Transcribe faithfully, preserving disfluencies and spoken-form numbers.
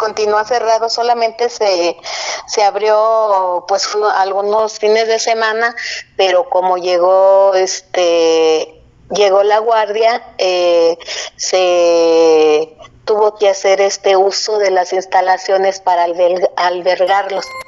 continúa cerrado, solamente se, se abrió pues uno, algunos fines de semana, pero como llegó este llegó la guardia, eh, se tuvo que hacer este uso de las instalaciones para alberg- albergarlos.